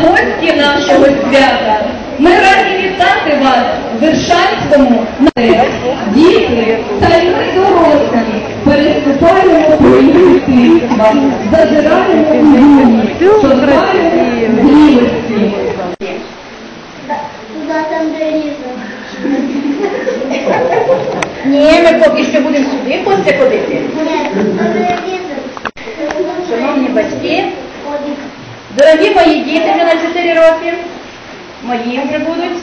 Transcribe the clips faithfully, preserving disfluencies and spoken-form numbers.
гості нашого свята. Ми раді вітати вас в Віршанському народі. Діти та й ми дорослі переступаємо поріг дитинства, зазираємо у юність, шукаємо зрілості. Куда там доріза? Ні, ми поки що будемо сюди хочете ходити. Ні, там доріза. Шановні батьки, дорогі мої діти вже на чотири роки, мої вже будуть.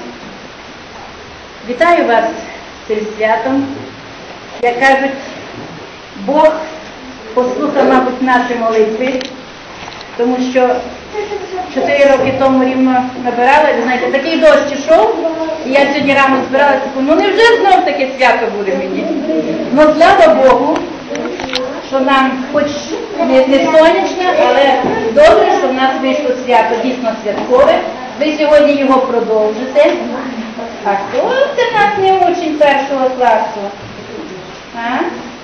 Вітаю вас з цим святом. Як кажуть, Бог послухав, мабуть, наші молитви, тому що чотири роки тому рівно набирала, ви знаєте, такий дощ ішов, і я сьогодні рано збиралася, ну невже знов таке свято буде мені? Ну, слава Богу, що нам хоч не, не сонячне, але добре, що в нас вийшло свято, дійсно святкове. Ви сьогодні його продовжите. А хто це в нас не учень першого класу? А?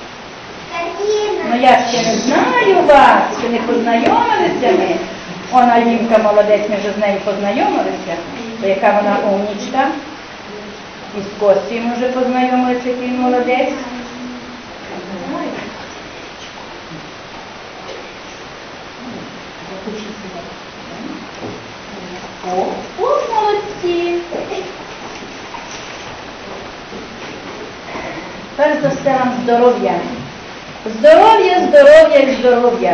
Ну я ще не знаю вас, ще не познайомилися ми. Вона Лімка молодець, ми вже з нею познайомилися. То яка вона умнічка. І з Костю ми вже познайомилися, який він молодець. О, о, молодці! Перш за все вам здоров'я. Здоров'я, здоров'я і здоров'я.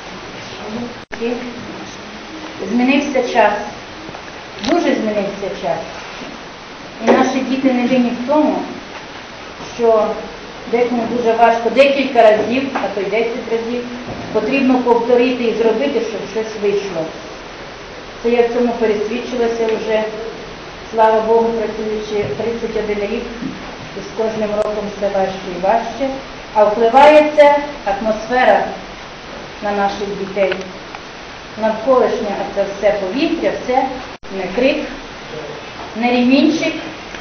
Змінився час. Дуже змінився час. І наші діти не винні в тому, що декому дуже важко декілька разів, а то й десять разів, потрібно повторити і зробити, щоб щось вийшло. Це я в цьому пересвідчилася вже, слава Богу, працюючи тридцять один рік, і з кожним роком все важче і важче. А впливає це атмосфера на наших дітей. Навколишнє, а це все повітря, все не крик, не ремінчик,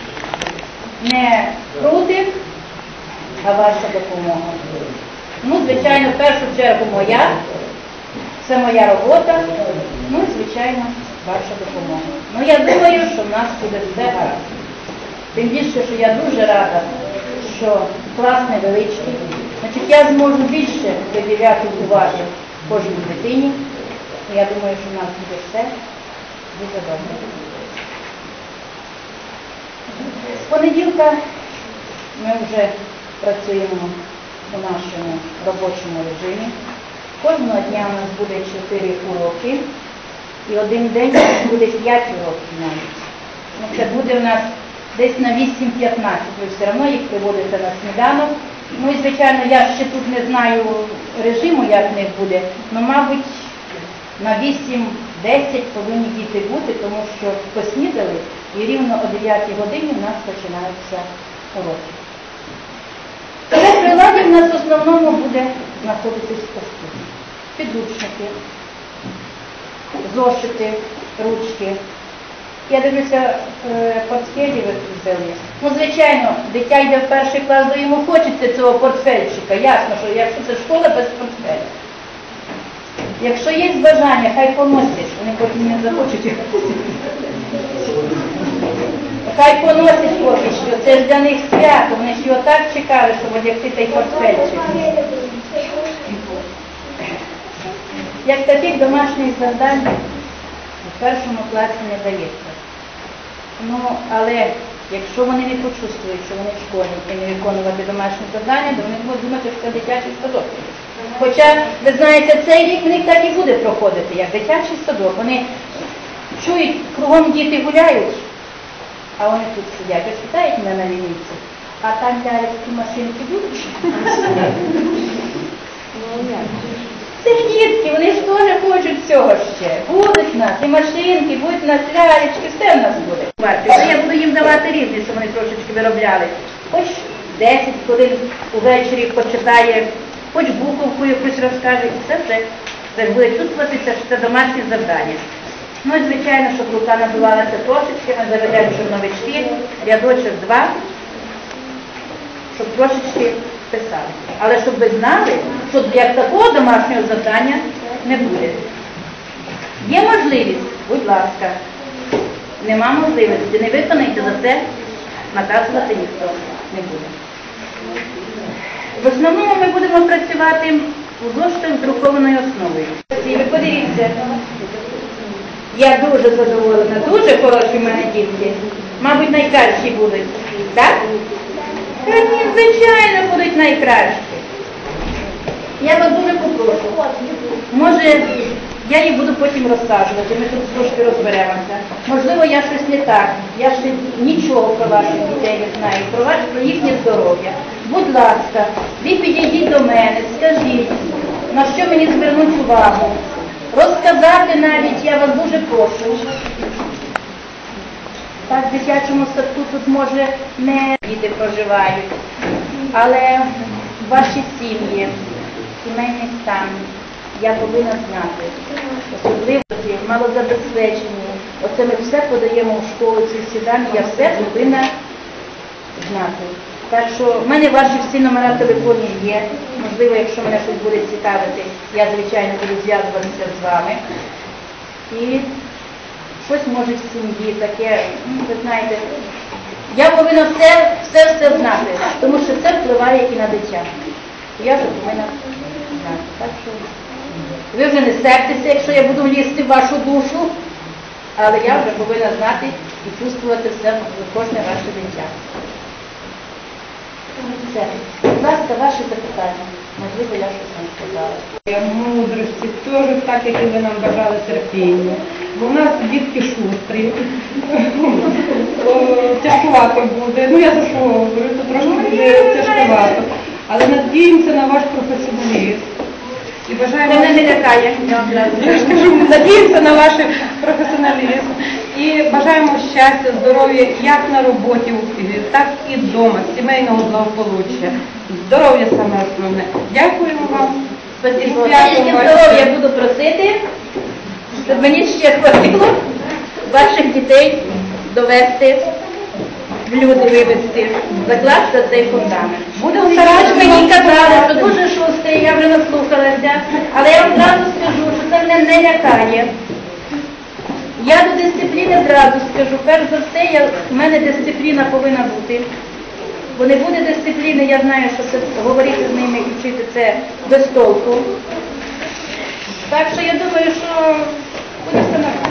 не крутик, а ваша допомога. Ну, звичайно, в першу чергу моя, це моя робота, ну і, звичайно, ваша допомога. Ну, я думаю, що в нас буде все гаразд. Тим більше, що я дуже рада, що клас невеличкий. Значить, я зможу більше приділяти уваги кожній дитині. Я думаю, що в нас буде все дуже добре. З понеділка ми вже працюємо у нашому робочому режимі. Кожного дня у нас буде чотири уроки, і один день буде п'ять уроків навіть. Ну, це буде у нас десь на вісім п'ятнадцять, ви все одно їх приводите на сніданок. Ну і, звичайно, я ще тут не знаю режиму, як в них буде, але, мабуть, на вісім десять повинні діти бути, тому що поснідали, і рівно о дев'ятій годині у нас починаються уроки. Але приладів у нас в основному буде знаходитись в постійно. Підручники, зошити, ручки. Я дивлюся, портфелі ви взяли. Ну, звичайно, дитя йде в перший клас, бо йому хочеться цього портфельчика. Ясно, що якщо це школа без портфеля. Якщо є бажання, хай поносять, вони потім не захочуть їх. Хай поносять поки що, це ж для них свято, вони ж його так чекали, щоб одягти цей портфельчик. Як таких домашніх завдань в першому класі не дається. Ну, але якщо вони не почувствують, що вони в школі і не виконувати домашні завдання, то вони будуть думати, що це дитячий садок. Хоча, ви знаєте, цей рік в них так і буде проходити, як дитячий садок. Вони чують, кругом діти гуляють, а вони тут сидять. Ось питають мене на лінійці, а там ляльські машинки будуть? Це ж дітки, вони ж теж хочуть цього ще. Будуть в нас і машинки, будуть в нас лялечки, все в нас буде. Бачите, я буду їм давати різні, щоб вони трошечки виробляли. Хоч десять хвилин увечері почитає, хоч буковку якусь розкаже, і все це. Це буде чувствуватися, що це домашнє завдання. Ну і, звичайно, щоб рука набивалася трошечки, ми заведемо чорновички, рядочок два, щоб трошечки писали. Але щоб ви знали, що як такого домашнього завдання не буде. Є можливість, будь ласка. Нема можливості, не виконайте за це, наказувати ніхто не буде. В основному ми будемо працювати у зошитах з друкованою основою. І ви подивіться, я дуже задоволена, дуже хороші в мене дітки. Мабуть, найкращі будуть. Так? Та ні, звичайно, будуть найкращі. Я вас дуже попрошу. Може, я їй буду потім розказувати, ми тут трошки розберемося. Можливо, я щось не так. Я ще нічого про ваших дітей не знаю, про ваш, про їхнє здоров'я. Будь ласка, ви підійдіть до мене, скажіть, на що мені звернуть увагу. Розказати навіть, я вас дуже прошу. Так, в дитячому садку тут, може, не діти проживають, але ваші сім'ї, сімейний стан, я повинна знати. Особливості, малозабезпечені. Оце ми все подаємо в школу, ці всі дані, я все повинна знати. Так що в мене ваші всі номера телефонів є. Можливо, якщо мене щось буде цікавити, я, звичайно, буду зв'язуватися з вами. І щось може в сім'ї таке, ну, ви знаєте, я повинна все, все, все знати, тому що це впливає і на дитя. Я вже повинна знати. Так що ви вже не сердитеся, якщо я буду лізти в вашу душу, але я вже повинна знати і чувствувати все, кожне ваше дитя. Все. Будь ласка, ваші запитання. Можливо, я щось не сказала. Мудрості, теж так, як і ви нам бажали терпіння. Бо в нас дітки шустрі, тяжкувато буде. Ну я за що говорю, то трошки буде тяжкувато. Але надіємося на ваш професіоналізм. І бажаємо... Це мене не лякає. Я ж кажу, надіємося на ваш професіоналізм. І бажаємо щастя, здоров'я як на роботі, так і вдома, сімейного благополуччя. Здоров'я саме основне. Дякуємо вам. Спасибо. Тільки здоров'я буду просити, щоб мені ще хватило ваших дітей довести, в люди вивести, закласти цей фундамент. Будемо Стараюсь, мені казали, що дуже шустрий, я вже наслухалася, але я вам зразу скажу, що це мене не лякає. Я до дисципліни зразу скажу, перш за все, я, в мене дисципліна повинна бути. Бо не буде дисципліни, я знаю, що це, говорити з ними і вчити це без толку. Так що я думаю, що буде все